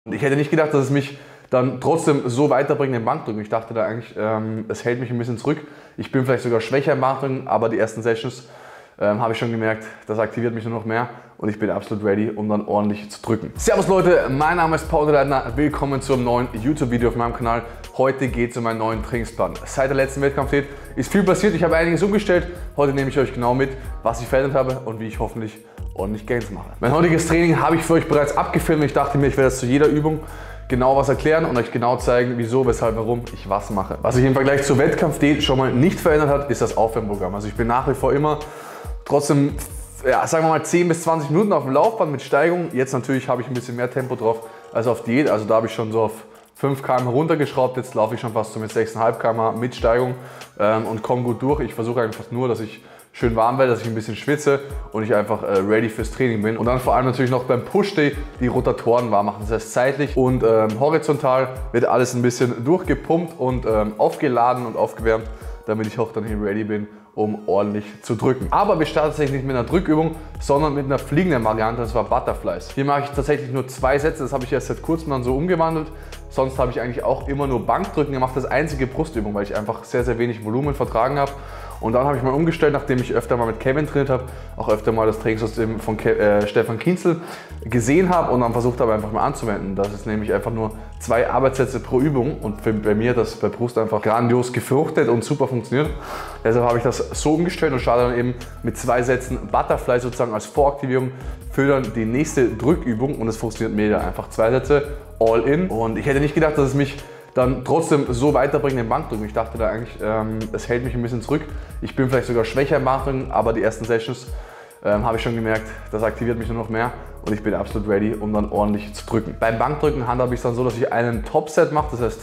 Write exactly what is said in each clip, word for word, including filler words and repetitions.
Ich hätte nicht gedacht, dass es mich dann trotzdem so weiterbringt im Bankdrücken. Ich dachte da eigentlich, ähm, es hält mich ein bisschen zurück. Ich bin vielleicht sogar schwächer im Bankdrücken, aber die ersten Sessions ähm, habe ich schon gemerkt, das aktiviert mich nur noch mehr und ich bin absolut ready, um dann ordentlich zu drücken. Servus Leute, mein Name ist Paul Leitner. Willkommen zu einem neuen YouTube-Video auf meinem Kanal. Heute geht es um meinen neuen Trainingsplan. Seit der letzten Wettkampfdiät ist viel passiert. Ich habe einiges umgestellt. Heute nehme ich euch genau mit, was ich verändert habe und wie ich hoffentlich ordentlich Gains mache. Mein heutiges Training habe ich für euch bereits abgefilmt. Ich dachte mir, ich werde das zu jeder Übung genau was erklären und euch genau zeigen, wieso, weshalb, warum ich was mache. Was sich im Vergleich zur Wettkampfdiät schon mal nicht verändert hat, ist das Aufwärmprogramm. Also ich bin nach wie vor immer trotzdem, ja, sagen wir mal zehn bis zwanzig Minuten auf dem Laufband mit Steigung. Jetzt natürlich habe ich ein bisschen mehr Tempo drauf als auf Diät. Also da habe ich schon so auf fünf Kilometer pro Stunde runtergeschraubt. Jetzt laufe ich schon fast so mit sechs Komma fünf Kilometer pro Stunde mit Steigung ähm, und komme gut durch. Ich versuche einfach nur, dass ich schön warm werde, dass ich ein bisschen schwitze und ich einfach äh, ready fürs Training bin. Und dann vor allem natürlich noch beim Push-Day die Rotatoren warm machen. Das heißt, seitlich und ähm, horizontal wird alles ein bisschen durchgepumpt und ähm, aufgeladen und aufgewärmt, damit ich auch dann hier ready bin, um ordentlich zu drücken. Aber wir starten tatsächlich nicht mit einer Drückübung, sondern mit einer fliegenden Variante, das war Butterflies. Hier mache ich tatsächlich nur zwei Sätze, das habe ich erst seit kurzem dann so umgewandelt. Sonst habe ich eigentlich auch immer nur Bankdrücken gemacht, das einzige Brustübung, weil ich einfach sehr, sehr wenig Volumen vertragen habe. Und dann habe ich mal umgestellt, nachdem ich öfter mal mit Kevin trainiert habe, auch öfter mal das Trainingssystem von Ke äh, Stefan Kienzel gesehen habe und dann versucht habe, einfach mal anzuwenden. Das ist nämlich einfach nur zwei Arbeitssätze pro Übung und für, bei mir hat das bei Brust einfach grandios gefruchtet und super funktioniert. Deshalb habe ich das so umgestellt und starte dann eben mit zwei Sätzen Butterfly sozusagen als Voraktivierung für dann die nächste Drückübung und es funktioniert mega. Einfach zwei Sätze, all in. Und ich hätte nicht gedacht, dass es mich dann trotzdem so weiterbringen im Bankdrücken. Ich dachte da eigentlich, ähm, es hält mich ein bisschen zurück. Ich bin vielleicht sogar schwächer im Bankdrücken, aber die ersten Sessions ähm, habe ich schon gemerkt, das aktiviert mich nur noch mehr und ich bin absolut ready, um dann ordentlich zu drücken. Beim Bankdrücken handhabe ich es dann so, dass ich einen Topset mache, das heißt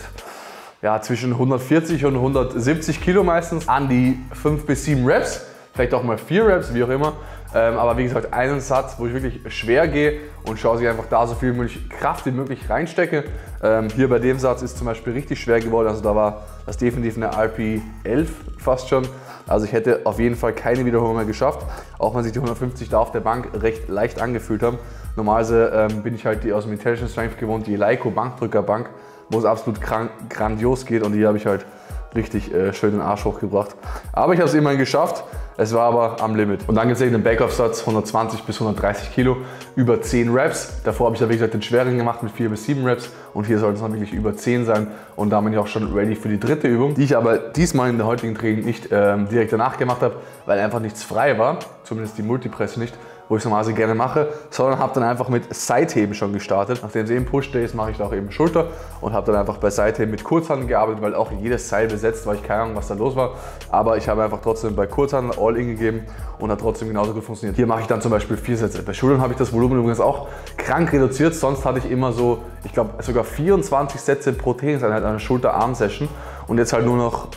ja, zwischen hundertvierzig und hundertsiebzig Kilo meistens, an die fünf bis sieben Reps, vielleicht auch mal vier Reps, wie auch immer. Ähm, aber wie gesagt, einen Satz, wo ich wirklich schwer gehe und schaue, dass ich einfach da so viel möglich Kraft wie möglich reinstecke. Ähm, hier bei dem Satz ist zum Beispiel richtig schwer geworden, also da war das definitiv eine R P elf fast schon. Also ich hätte auf jeden Fall keine Wiederholung mehr geschafft, auch wenn sich die hundertfünfzig da auf der Bank recht leicht angefühlt haben. Normalerweise ähm, bin ich halt die aus dem Intelligence Strength gewohnt, die Eleiko Bankdrückerbank, wo es absolut grandios geht und die habe ich halt richtig äh, schön den Arsch hochgebracht. Aber ich habe es immerhin geschafft. Es war aber am Limit. Und dann gibt es einen Backoff-Satz, hundertzwanzig bis hundertdreißig Kilo, über zehn Reps. Davor habe ich ja wie gesagt den schweren gemacht mit vier bis sieben Reps und hier soll es dann wirklich über zehn sein. Und da bin ich auch schon ready für die dritte Übung, die ich aber diesmal in der heutigen Training nicht ähm, direkt danach gemacht habe, weil einfach nichts frei war, zumindest die Multipresse nicht, wo ich es normalerweise gerne mache, sondern habe dann einfach mit Seitheben schon gestartet. Nachdem es eben Push-Day ist, mache ich da auch eben Schulter und habe dann einfach bei Seitheben mit Kurzhanteln gearbeitet, weil auch jedes Seil besetzt war, ich keine Ahnung, was da los war. Aber ich habe einfach trotzdem bei Kurzhanteln All-In gegeben und hat trotzdem genauso gut funktioniert. Hier mache ich dann zum Beispiel vier Sätze. Bei Schultern habe ich das Volumen übrigens auch krank reduziert, sonst hatte ich immer so, ich glaube sogar vierundzwanzig Sätze pro Trainingseinheit an einer Schulter-Arm-Session und jetzt halt nur noch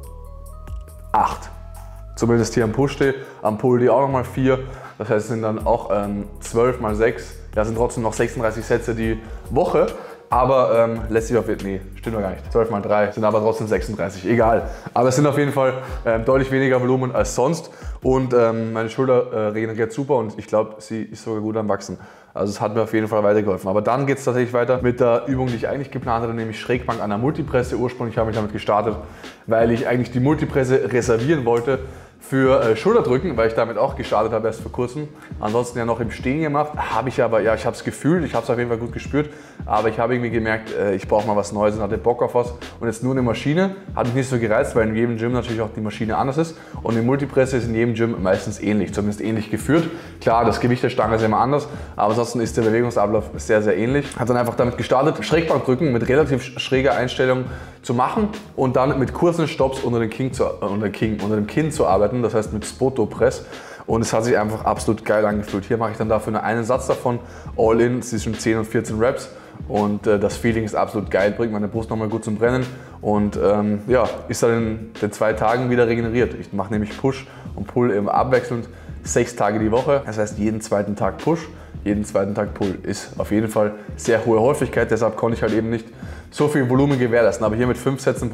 acht. Zumindest hier am Push-Day, am Pull-Day auch nochmal vier. Das heißt, es sind dann auch ähm, zwölf mal sechs, das sind trotzdem noch sechsunddreißig Sätze die Woche. Aber ähm, lässt sich auf jeden Fall, nee, stimmt doch gar nicht. zwölf mal drei sind aber trotzdem sechsunddreißig, egal. Aber es sind auf jeden Fall ähm, deutlich weniger Volumen als sonst. Und ähm, meine Schulter äh, regeneriert super und ich glaube, sie ist sogar gut am Wachsen. Also es hat mir auf jeden Fall weitergeholfen. Aber dann geht es tatsächlich weiter mit der Übung, die ich eigentlich geplant hatte, nämlich Schrägbank an der Multipresse. Ursprünglich habe ich damit gestartet, weil ich eigentlich die Multipresse reservieren wollte für äh, Schulterdrücken, weil ich damit auch gestartet habe erst vor kurzem. Ansonsten ja noch im Stehen gemacht. Habe ich aber, ja, ich habe es gefühlt, ich habe es auf jeden Fall gut gespürt, aber ich habe irgendwie gemerkt, äh, ich brauche mal was Neues und hatte Bock auf was. Und jetzt nur eine Maschine, hat mich nicht so gereizt, weil in jedem Gym natürlich auch die Maschine anders ist. Und die Multipresse ist in jedem Gym meistens ähnlich, zumindest ähnlich geführt. Klar, das Gewicht der Stange ist immer anders, aber ansonsten ist der Bewegungsablauf sehr, sehr ähnlich. Habe dann einfach damit gestartet, Schrägbankdrücken mit relativ schräger Einstellung zu machen und dann mit kurzen Stops unter, den King zu, äh, unter, King, unter dem Kinn zu arbeiten, das heißt mit Spoto-Press. Und es hat sich einfach absolut geil angefühlt. Hier mache ich dann dafür nur einen Satz davon, all in, zwischen zehn und vierzehn Reps. Und äh, das Feeling ist absolut geil, bringt meine Brust nochmal gut zum Brennen und ähm, ja, ist dann in den zwei Tagen wieder regeneriert. Ich mache nämlich Push und Pull eben abwechselnd, sechs Tage die Woche. Das heißt, jeden zweiten Tag Push, jeden zweiten Tag Pull. Ist auf jeden Fall sehr hohe Häufigkeit, deshalb konnte ich halt eben nicht so viel Volumen gewährleisten. Aber hier mit fünf Sätzen Brust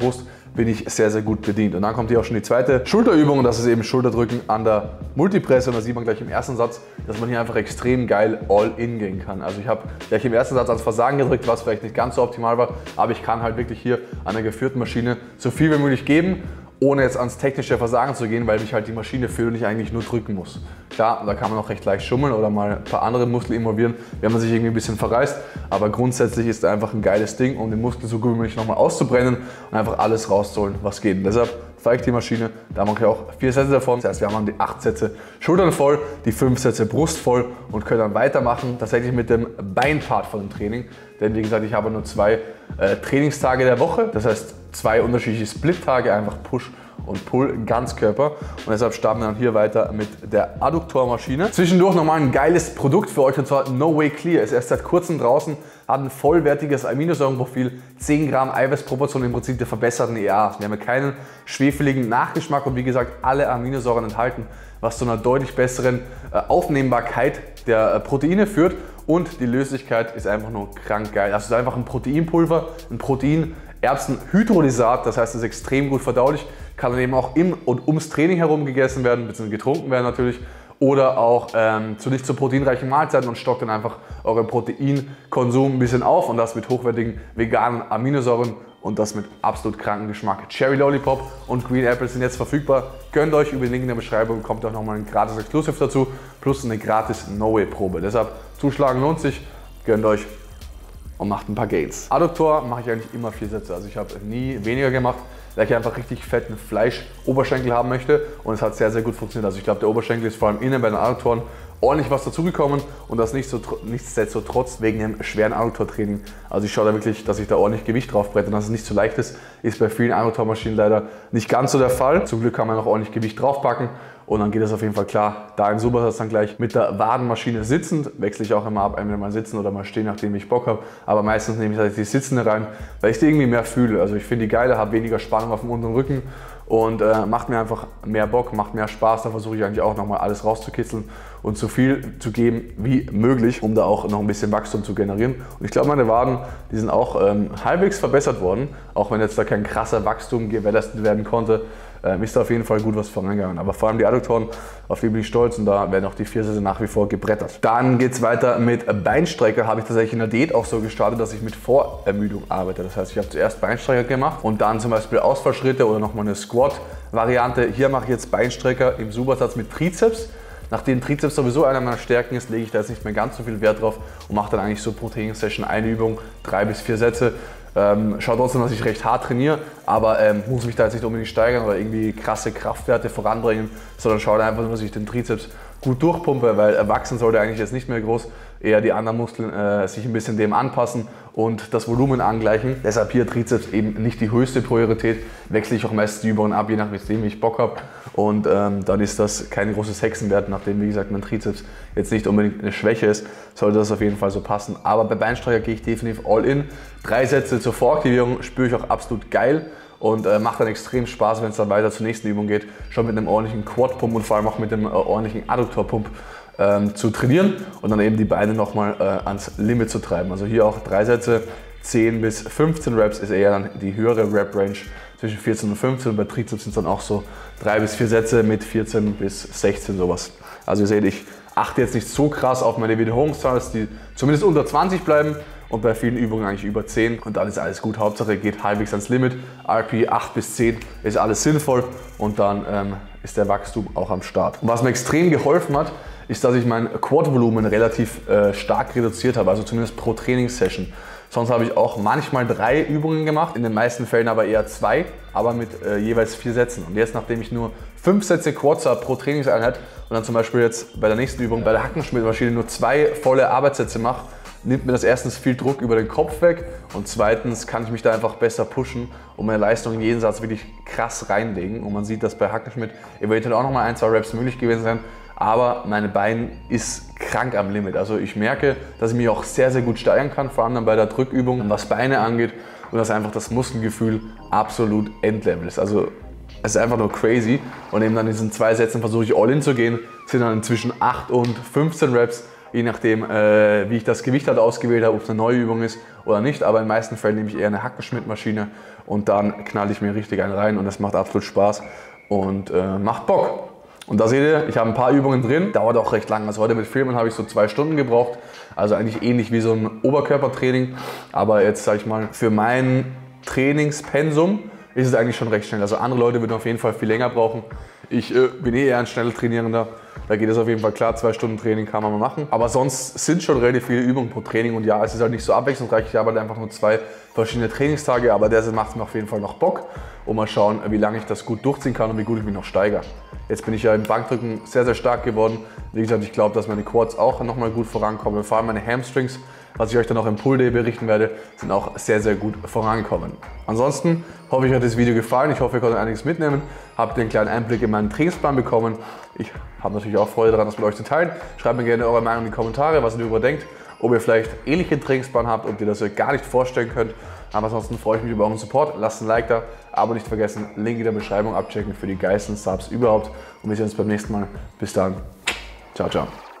bin ich sehr, sehr gut bedient. Und dann kommt hier auch schon die zweite Schulterübung und das ist eben Schulterdrücken an der Multipresse. Und da sieht man gleich im ersten Satz, dass man hier einfach extrem geil all-in gehen kann. Also ich habe gleich im ersten Satz ans Versagen gedrückt, was vielleicht nicht ganz so optimal war, aber ich kann halt wirklich hier an der geführten Maschine so viel wie möglich geben, ohne jetzt ans technische Versagen zu gehen, weil mich halt die Maschine führt und ich eigentlich nur drücken muss. Klar, da kann man auch recht leicht schummeln oder mal ein paar andere Muskeln involvieren, wenn man sich irgendwie ein bisschen verreißt. Aber grundsätzlich ist da einfach ein geiles Ding, um den Muskel so gut wie möglich nochmal auszubrennen und einfach alles rauszuholen, was geht. Und deshalb zeige ich die Maschine, da mache ich auch vier Sätze davon. Das heißt, wir haben die acht Sätze Schultern voll, die fünf Sätze Brust voll und können dann weitermachen, tatsächlich mit dem Beinpart von dem Training. Denn wie gesagt, ich habe nur zwei äh, Trainingstage der Woche, das heißt zwei unterschiedliche Split-Tage, einfach Push und Pull, Ganzkörper. Und deshalb starten wir dann hier weiter mit der Adduktormaschine. Zwischendurch nochmal ein geiles Produkt für euch und zwar No Way Clear. Ist erst seit kurzem draußen, hat ein vollwertiges Aminosäurenprofil, zehn Gramm Eiweißproportion im Prinzip der verbesserten E As. Wir haben keinen schwefeligen Nachgeschmack und wie gesagt alle Aminosäuren enthalten, was zu einer deutlich besseren Aufnehmbarkeit der Proteine führt. Und die Löslichkeit ist einfach nur krank geil. Also es ist einfach ein Proteinpulver, ein Protein-Erbsen-Hydrolysat, das heißt, es ist extrem gut verdaulich, kann dann eben auch im und ums Training herum gegessen werden, bzw. getrunken werden natürlich, oder auch ähm, zu nicht zu proteinreichen Mahlzeiten und stockt dann einfach euren Proteinkonsum ein bisschen auf und das mit hochwertigen veganen Aminosäuren und das mit absolut kranken Geschmack. Cherry Lollipop und Green Apple sind jetzt verfügbar. Gönnt euch über den Link in der Beschreibung, bekommt auch nochmal ein gratis Exclusive dazu, plus eine gratis No-Way-Probe. Deshalb zuschlagen lohnt sich, gönnt euch und macht ein paar Gains. Adduktor mache ich eigentlich immer vier Sätze, also ich habe nie weniger gemacht, weil ich einfach richtig fetten Fleisch-Oberschenkel haben möchte und es hat sehr, sehr gut funktioniert. Also ich glaube, der Oberschenkel ist vor allem innen bei den Adduktoren ordentlich was dazugekommen und das nicht so, nichtsdestotrotz wegen dem schweren Adduktortraining. Also ich schaue da wirklich, dass ich da ordentlich Gewicht drauf brette und dass es nicht so leicht ist, ist bei vielen Adduktormaschinen leider nicht ganz so der Fall. Zum Glück kann man noch ordentlich Gewicht draufpacken und dann geht es auf jeden Fall klar. Da im Supersatz dann gleich mit der Wadenmaschine sitzend, wechsle ich auch immer ab, entweder mal sitzen oder mal stehen, nachdem ich Bock habe. Aber meistens nehme ich halt die sitzende rein, weil ich die irgendwie mehr fühle. Also ich finde die geile, habe weniger Spannung auf dem unteren Rücken und äh, macht mir einfach mehr Bock, macht mehr Spaß. Da versuche ich eigentlich auch nochmal alles rauszukitzeln und so viel zu geben wie möglich, um da auch noch ein bisschen Wachstum zu generieren. Und ich glaube, meine Waden, die sind auch ähm, halbwegs verbessert worden, auch wenn jetzt da kein krasser Wachstum gewährleistet werden konnte. Ähm, ist da auf jeden Fall gut was vorangegangen. Aber vor allem die Adduktoren, auf die bin ich stolz und da werden auch die vier Sätze nach wie vor gebrettert. Dann geht es weiter mit Beinstrecker. Habe ich tatsächlich in der Diät auch so gestartet, dass ich mit Vorermüdung arbeite. Das heißt, ich habe zuerst Beinstrecker gemacht und dann zum Beispiel Ausfallschritte oder nochmal eine Squat-Variante. Hier mache ich jetzt Beinstrecker im Supersatz mit Trizeps. Nachdem Trizeps sowieso einer meiner Stärken ist, lege ich da jetzt nicht mehr ganz so viel Wert drauf und mache dann eigentlich so pro Trainingssession eine Übung, drei bis vier Sätze. Ähm, schaue trotzdem, dass ich recht hart trainiere, aber ähm, muss mich da jetzt nicht unbedingt steigern oder irgendwie krasse Kraftwerte voranbringen, sondern schaue einfach nur, dass ich den Trizeps gut durchpumpe, weil erwachsen sollte eigentlich jetzt nicht mehr groß, eher die anderen Muskeln äh, sich ein bisschen dem anpassen und das Volumen angleichen. Deshalb hier Trizeps eben nicht die höchste Priorität, wechsle ich auch meistens die Übungen ab, je nachdem wie ich Bock habe und ähm, dann ist das kein großes Hexenwert, nachdem wie gesagt mein Trizeps jetzt nicht unbedingt eine Schwäche ist, sollte das auf jeden Fall so passen. Aber bei Beinstrecker gehe ich definitiv all in. Drei Sätze zur Voraktivierung spüre ich auch absolut geil und äh, macht dann extrem Spaß, wenn es dann weiter zur nächsten Übung geht, schon mit einem ordentlichen Quad-Pump und vor allem auch mit dem äh, ordentlichen Adduktor-Pump ähm, zu trainieren und dann eben die Beine nochmal äh, ans Limit zu treiben. Also hier auch drei Sätze, zehn bis fünfzehn Reps ist eher dann die höhere Rep-Range zwischen vierzehn und fünfzehn und bei Trizeps sind es dann auch so drei bis vier Sätze mit vierzehn bis sechzehn sowas. Also ihr seht, ich achte jetzt nicht so krass auf meine Wiederholungszahlen, dass die zumindest unter zwanzig bleiben und bei vielen Übungen eigentlich über zehn und dann ist alles gut. Hauptsache geht halbwegs ans Limit. R P acht bis zehn ist alles sinnvoll und dann ähm, ist der Wachstum auch am Start. Und was mir extrem geholfen hat, ist, dass ich mein Quad-Volumen relativ äh, stark reduziert habe, also zumindest pro Trainingssession. Sonst habe ich auch manchmal drei Übungen gemacht, in den meisten Fällen aber eher zwei, aber mit äh, jeweils vier Sätzen. Und jetzt, nachdem ich nur fünf Sätze Quads habe pro Trainingseinheit und dann zum Beispiel jetzt bei der nächsten Übung bei der Hackenschmidt-Maschine nur zwei volle Arbeitssätze mache, nimmt mir das erstens viel Druck über den Kopf weg und zweitens kann ich mich da einfach besser pushen und meine Leistung in jeden Satz wirklich krass reinlegen. Und man sieht, dass bei Hackenschmidt eventuell auch nochmal ein, zwei Reps möglich gewesen sein, aber meine Bein ist krank am Limit. Also ich merke, dass ich mich auch sehr, sehr gut steigern kann, vor allem dann bei der Drückübung, was Beine angeht und dass einfach das Muskelgefühl absolut Endlevel ist. Also es ist einfach nur crazy und eben dann in diesen zwei Sätzen versuche ich all in zu gehen, sind dann inzwischen acht und fünfzehn Reps je nachdem, äh, wie ich das Gewicht halt ausgewählt habe, ob es eine neue Übung ist oder nicht. Aber in den meisten Fällen nehme ich eher eine Hackenschmidt-Maschine und dann knalle ich mir richtig einen rein und das macht absolut Spaß und äh, macht Bock. Und da seht ihr, ich habe ein paar Übungen drin, dauert auch recht lang. Also heute mit Filmen habe ich so zwei Stunden gebraucht, also eigentlich ähnlich wie so ein Oberkörpertraining. Aber jetzt sage ich mal, für mein Trainingspensum ist es eigentlich schon recht schnell. Also andere Leute würden auf jeden Fall viel länger brauchen. Ich äh, bin eh eher ein schneller Trainierender. Da geht es auf jeden Fall klar, zwei Stunden Training kann man mal machen. Aber sonst sind schon relativ viele Übungen pro Training und ja, es ist halt nicht so abwechslungsreich. Ich habe halt einfach nur zwei verschiedene Trainingstage, aber das macht mir auf jeden Fall noch Bock. Und mal schauen, wie lange ich das gut durchziehen kann und wie gut ich mich noch steigere. Jetzt bin ich ja im Bankdrücken sehr, sehr stark geworden. Wie gesagt, ich glaube, dass meine Quads auch nochmal gut vorankommen. Vor allem meine Hamstrings, was ich euch dann auch im Pull Day berichten werde, sind auch sehr, sehr gut vorangekommen. Ansonsten hoffe ich, euch hat das Video gefallen. Ich hoffe, ihr konntet einiges mitnehmen. Habt einen kleinen Einblick in meinen Trainingsplan bekommen. Ich habe natürlich auch Freude daran, das mit euch zu teilen. Schreibt mir gerne eure Meinung in die Kommentare, was ihr darüber denkt. Ob ihr vielleicht ähnliche Trainingsplan habt, ob ihr das euch gar nicht vorstellen könnt. Aber ansonsten freue ich mich über euren Support. Lasst ein Like da, aber nicht vergessen, Link in der Beschreibung abchecken für die geilsten Subs überhaupt. Und wir sehen uns beim nächsten Mal. Bis dann. Ciao, ciao.